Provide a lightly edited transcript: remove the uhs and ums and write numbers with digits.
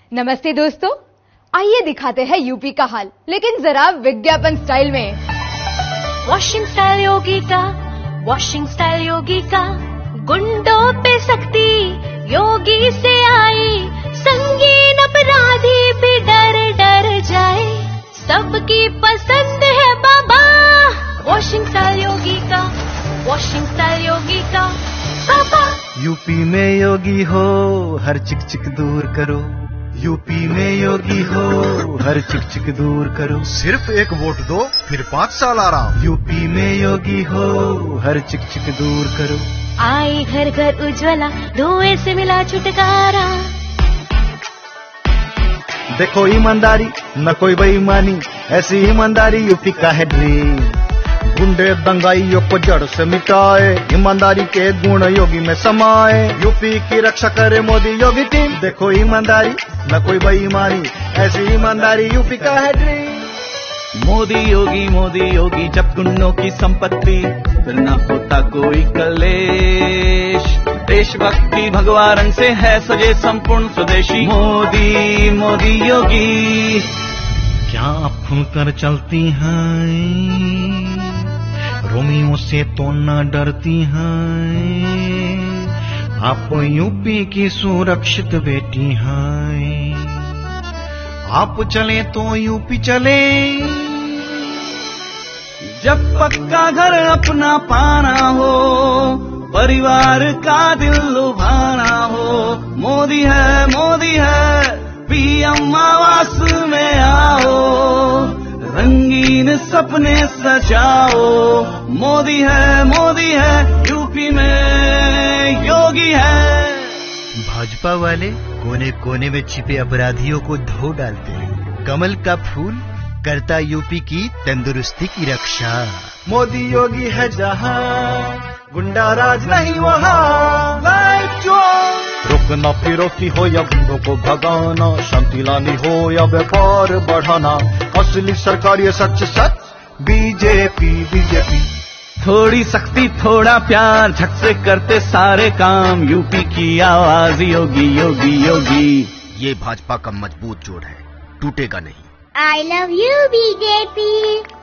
नमस्ते दोस्तों, आइए दिखाते हैं यूपी का हाल, लेकिन जरा विज्ञापन स्टाइल में। वॉशिंग स्टाइल योगी का, वॉशिंग स्टाइल योगी का, गुंडों पे सख्ती योगी से आई, संगीन अपराधी भी डर डर जाए, सबकी पसंद है बाबा। वॉशिंग स्टाइल योगी का, वॉशिंग स्टाइल योगी का बाबा। यूपी में योगी हो, हर चिक चिक दूर करो। यूपी में योगी हो, हर चिक चिक दूर करो। सिर्फ एक वोट दो, फिर 5 साल आराम। यूपी में योगी हो, हर चिक चिक दूर करो। आई घर घर उज्ज्वला, धुएं से मिला छुटकारा। देखो ईमानदारी, न कोई बेईमानी, ऐसी ईमानदारी यूपी का है ड्रीम। गुंडे दंगाइयों को जड़ से मिटाए, ईमानदारी के गुण योगी में समाए। यूपी की रक्षा करे मोदी योगी टीम। देखो ईमानदारी, न कोई बेईमानी, ऐसी ईमानदारी यूपी का है ड्रीम। मोदी योगी जब गुंडों की संपत्ति, फिर न होता कोई कलेश। देशभक्ति भगवा रंग से है सजे संपूर्ण स्वदेशी। मोदी योगी। क्या आप खुलकर चलती हैं, रोमियों से तो न डरती हैं। आप यूपी की सुरक्षित बेटी हैं। आप चले तो यूपी चले। जब पक्का घर अपना पाना हो, परिवार का दिल लुभाना हो। मोदी है पीएम आवास में आओ, रंगीन सपने सजाओ। मोदी है यूपी में योगी है। भाजपा वाले कोने कोने में छिपे अपराधियों को धो डालते हैं। कमल का फूल करता यूपी की तंदुरुस्ती की रक्षा। मोदी योगी है जहां, गुंडा राज नहीं वहां। लाइफ जो रोकना फिरौती हो या गुंडों को भगाना, शांति लानी हो या व्यापार बढ़ाना, असली सरकार ये सच बीजेपी। थोड़ी सख्ती थोड़ा प्यार, झट से करते सारे काम। यूपी की आवाज योगी। ये भाजपा का मजबूत जोड़ है, टूटेगा नहीं। I love you, BJP.